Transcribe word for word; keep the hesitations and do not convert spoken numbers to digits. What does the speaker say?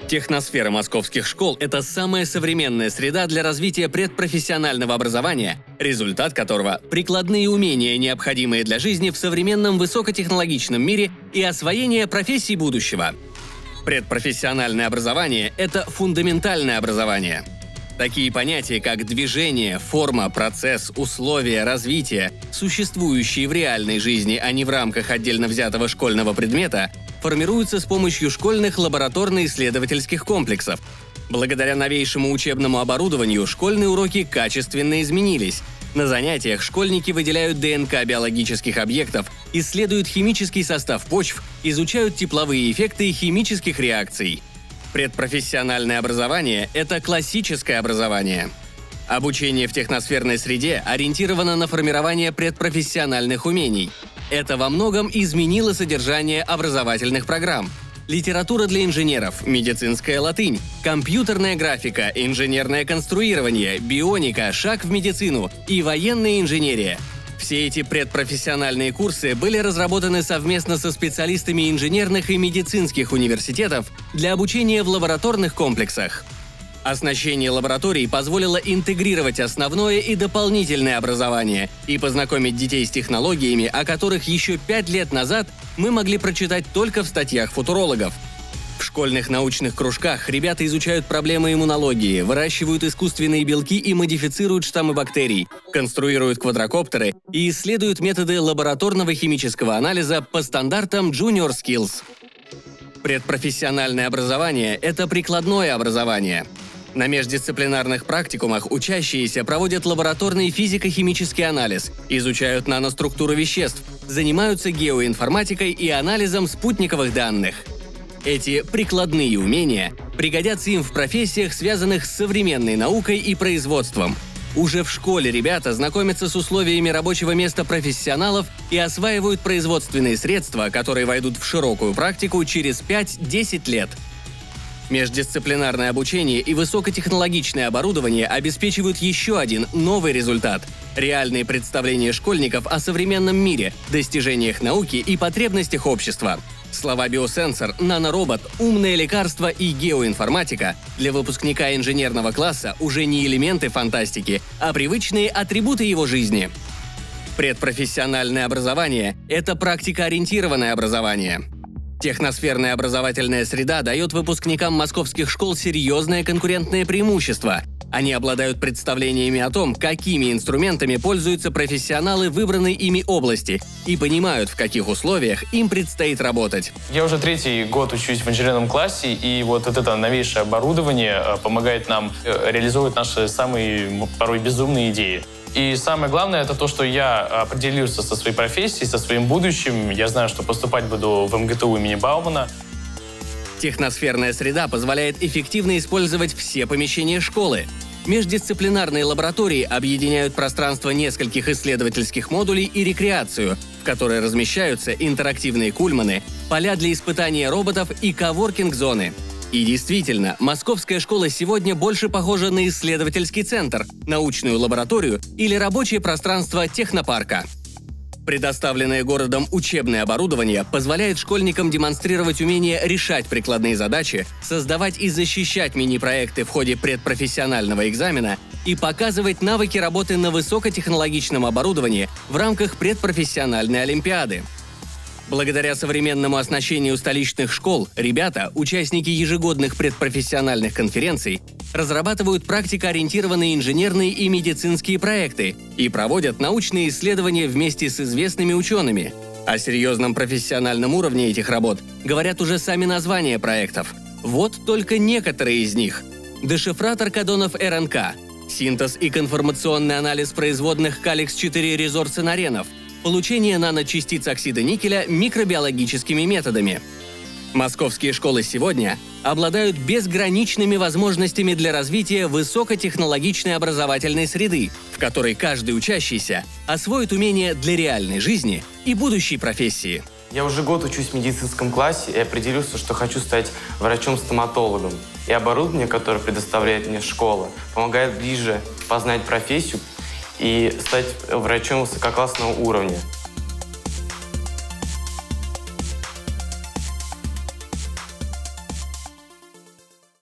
Техносфера московских школ – это самая современная среда для развития предпрофессионального образования, результат которого – прикладные умения, необходимые для жизни в современном высокотехнологичном мире и освоение профессий будущего. Предпрофессиональное образование – это фундаментальное образование. Такие понятия, как движение, форма, процесс, условия, развитие, существующие в реальной жизни, а не в рамках отдельно взятого школьного предмета, формируются с помощью школьных лабораторно-исследовательских комплексов. Благодаря новейшему учебному оборудованию школьные уроки качественно изменились. На занятиях школьники выделяют ДНК биологических объектов, исследуют химический состав почв, изучают тепловые эффекты химических реакций. Предпрофессиональное образование – это классическое образование. Обучение в техносферной среде ориентировано на формирование предпрофессиональных умений. Это во многом изменило содержание образовательных программ. Литература для инженеров, медицинская латынь, компьютерная графика, инженерное конструирование, бионика, шаг в медицину и военная инженерия. Все эти предпрофессиональные курсы были разработаны совместно со специалистами инженерных и медицинских университетов для обучения в лабораторных комплексах. Оснащение лабораторий позволило интегрировать основное и дополнительное образование и познакомить детей с технологиями, о которых еще пять лет назад мы могли прочитать только в статьях футурологов. В школьных научных кружках ребята изучают проблемы иммунологии, выращивают искусственные белки и модифицируют штаммы бактерий, конструируют квадрокоптеры и исследуют методы лабораторного химического анализа по стандартам Junior Skills. Предпрофессиональное образование – это прикладное образование. На междисциплинарных практикумах учащиеся проводят лабораторный физико-химический анализ, изучают наноструктуру веществ, занимаются геоинформатикой и анализом спутниковых данных. Эти прикладные умения пригодятся им в профессиях, связанных с современной наукой и производством. Уже в школе ребята знакомятся с условиями рабочего места профессионалов и осваивают производственные средства, которые войдут в широкую практику через пять-десять лет. Междисциплинарное обучение и высокотехнологичное оборудование обеспечивают еще один новый результат – реальные представления школьников о современном мире, достижениях науки и потребностях общества. Слова «биосенсор», «наноробот», «умное лекарство» и «геоинформатика» для выпускника инженерного класса уже не элементы фантастики, а привычные атрибуты его жизни. Предпрофессиональное образование – это практикоориентированное образование. Техносферная образовательная среда дает выпускникам московских школ серьезное конкурентное преимущество. Они обладают представлениями о том, какими инструментами пользуются профессионалы выбранной ими области, и понимают, в каких условиях им предстоит работать. Я уже третий год учусь в инженерном классе, и вот это новейшее оборудование помогает нам реализовывать наши самые порой безумные идеи. И самое главное, это то, что я определился со своей профессией, со своим будущим. Я знаю, что поступать буду в эм гэ тэ у имени Баумана. Техносферная среда позволяет эффективно использовать все помещения школы. Междисциплинарные лаборатории объединяют пространство нескольких исследовательских модулей и рекреацию, в которой размещаются интерактивные кульманы, поля для испытания роботов и коворкинг-зоны. И действительно, московская школа сегодня больше похожа на исследовательский центр, научную лабораторию или рабочее пространство технопарка. Предоставленное городом учебное оборудование позволяет школьникам демонстрировать умение решать прикладные задачи, создавать и защищать мини-проекты в ходе предпрофессионального экзамена и показывать навыки работы на высокотехнологичном оборудовании в рамках предпрофессиональной олимпиады. Благодаря современному оснащению столичных школ, ребята, участники ежегодных предпрофессиональных конференций, разрабатывают практикоориентированные инженерные и медицинские проекты и проводят научные исследования вместе с известными учеными. О серьезном профессиональном уровне этих работ говорят уже сами названия проектов. Вот только некоторые из них. Дешифратор кодонов эр эн ка, синтез и конформационный анализ производных каликс четыре резорцинаренов, получение наночастиц оксида никеля микробиологическими методами. Московские школы сегодня обладают безграничными возможностями для развития высокотехнологичной образовательной среды, в которой каждый учащийся освоит умения для реальной жизни и будущей профессии. Я уже год учусь в медицинском классе и определился, что хочу стать врачом-стоматологом. И оборудование, которое предоставляет мне школа, помогает ближе познать профессию и стать врачом высококлассного уровня.